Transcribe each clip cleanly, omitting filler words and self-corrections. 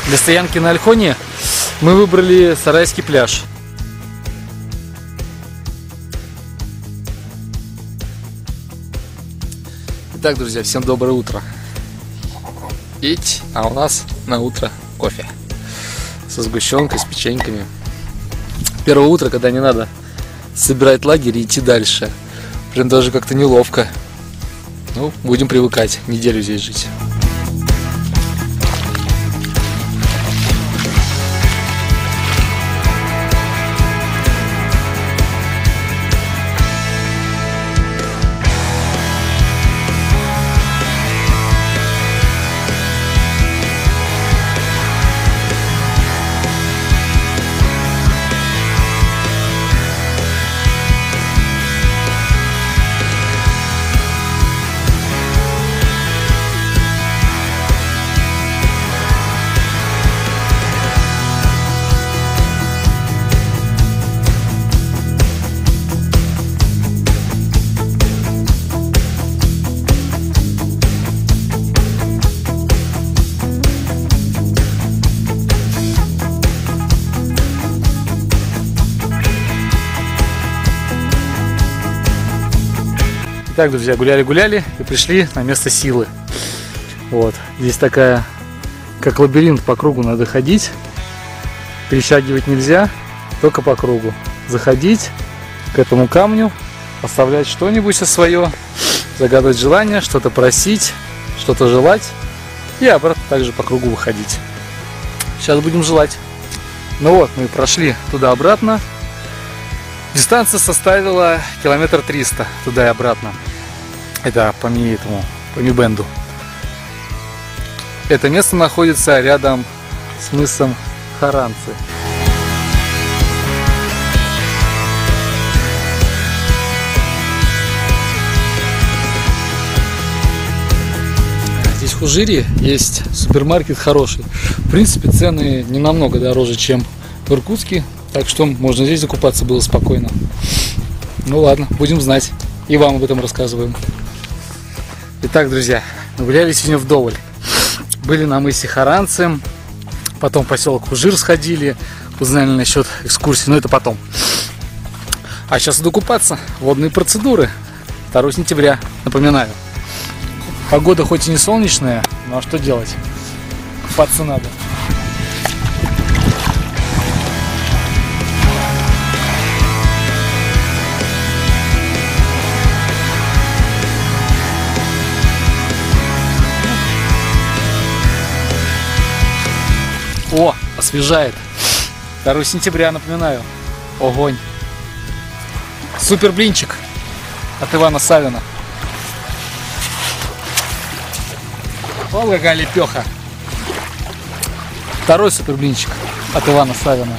Для стоянки на Ольхоне мы выбрали Сарайский пляж. Итак, друзья, всем доброе утро. А у нас на утро кофе со сгущенкой, с печеньками. Первое утро, когда не надо собирать лагерь и идти дальше. Прям даже как-то неловко. Ну, будем привыкать, неделю здесь жить. Итак, друзья, гуляли-гуляли и пришли на место силы. Вот, здесь такая, как лабиринт, по кругу надо ходить. Перешагивать нельзя, только по кругу. Заходить к этому камню, оставлять что-нибудь свое, загадывать желание, что-то просить, что-то желать. И обратно также по кругу выходить. Сейчас будем желать. Ну вот, мы прошли туда-обратно. Дистанция составила километр 300 туда и обратно. Это по Ми-бенду. Это место находится рядом с мысом Харанцы. Здесь в Хужире есть супермаркет хороший. В принципе, цены не намного дороже, чем в Иркутске. Так что можно здесь закупаться было спокойно. Ну ладно, будем знать. И вам об этом рассказываем. Итак, друзья, нагуляли сегодня вдоволь. Были на мысе Харанцы, потом в поселок Хужир сходили, узнали насчет экскурсии, но это потом. А сейчас иду купаться. Водные процедуры. 2 сентября, напоминаю. Погода хоть и не солнечная, но что делать? Купаться надо. О, освежает. 2 сентября, напоминаю. Огонь. Супер блинчик от Ивана Савина. О, какая лепеха. 2 супер блинчик от Ивана Савина.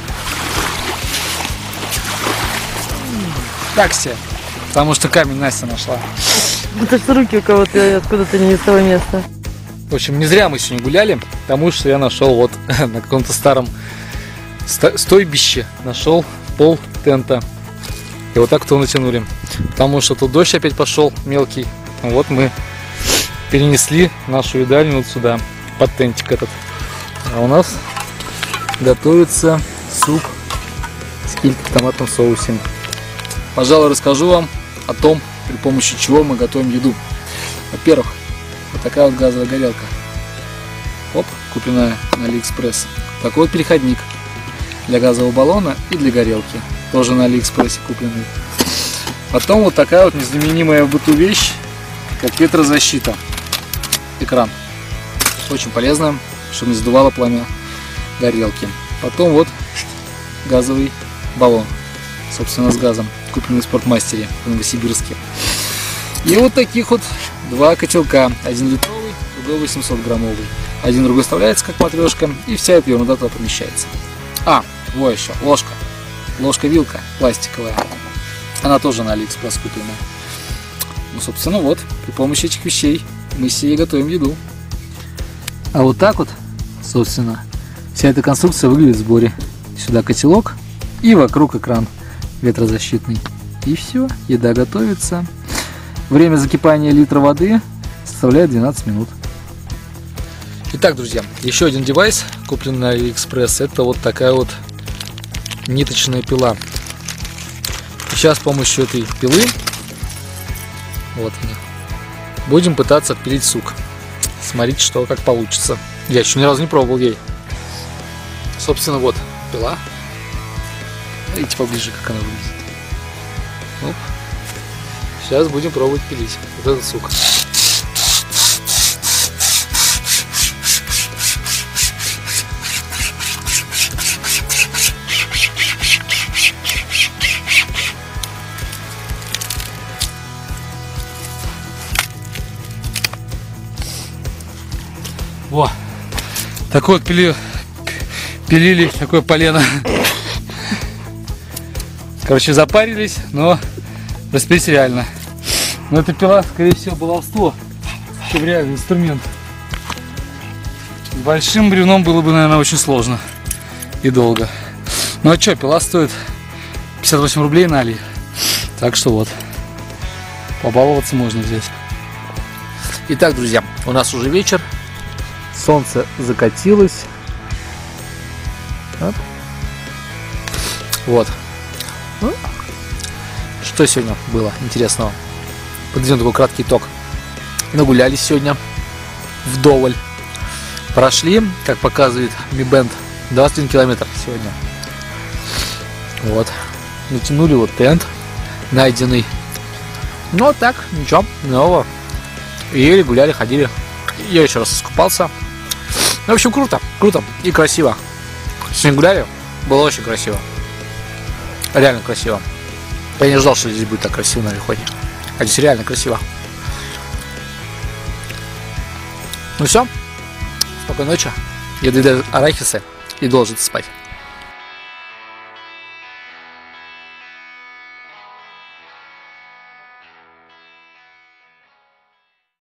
Так себе. Потому что камень Настя нашла. Это что руки у кого-то откуда-то не из того места. В общем, не зря мы сегодня гуляли, потому что я нашел вот на каком-то старом стойбище, нашел пол тента. И вот так то натянули. Потому что тут дождь опять пошел мелкий. Вот мы перенесли нашу едальню вот сюда, под тентик этот. А у нас готовится суп с килькой в томатном соусе. Пожалуй, расскажу вам о том, при помощи чего мы готовим еду. Во-первых, вот такая вот газовая горелка. Оп, купленная на Алиэкспресс. Такой вот переходник для газового баллона и для горелки. Тоже на Алиэкспрессе купленный. Потом вот такая вот незаменимая в быту вещь, как ветрозащита. Экран. Очень полезно, чтобы не задувало пламя горелки. Потом вот газовый баллон. Собственно, с газом. Купленный в Спортмастере в Новосибирске. И вот таких вот 2 котелка. Один литровый, другой 800 граммовый. Один другой вставляется как матрешка, и вся эта ерунда туда помещается. А, вот еще ложка. Ложка-вилка пластиковая. Она тоже на Алиэкспресс куплена. Ну, собственно, вот, при помощи этих вещей мы себе готовим еду. А вот так вот, собственно, вся эта конструкция выглядит в сборе. Сюда котелок и вокруг экран ветрозащитный. И все, еда готовится. Время закипания литра воды составляет 12 минут. Итак, друзья, еще один девайс, купленный на AliExpress. Это вот такая вот ниточная пила. Сейчас с помощью этой пилы, вот она, будем пытаться отпилить сук. Смотрите, что как получится. Я еще ни разу не пробовал ей. Собственно, вот пила. Видите поближе, как она выглядит. Оп. Сейчас будем пробовать пилить вот этот сук. Во, такой вот пилили такое полено. Короче, запарились, но распилить реально. Но эта пила, скорее всего, баловство, чем реальный инструмент. С большим бревном было бы, наверное, очень сложно и долго. Ну а что, пила стоит 58 рублей на Али. Так что вот, побаловаться можно взять. Итак, друзья, у нас уже вечер. Солнце закатилось. Оп. Вот. Что сегодня было интересного? Подведем такой краткий итог. Нагулялись сегодня вдоволь. Прошли, как показывает Mi Band, 21 километр сегодня. Вот. Натянули вот тент найденный. Ну так, ничего нового. Ели, гуляли, ходили. Я еще раз искупался. В общем, круто, круто и красиво. Сегодня гуляли, было очень красиво. Реально красиво. Я не ждал, что здесь будет так красиво на Орехоне. А здесь реально красиво. Ну все. Спокойной ночи. Я доедаю арахисы и должен спать.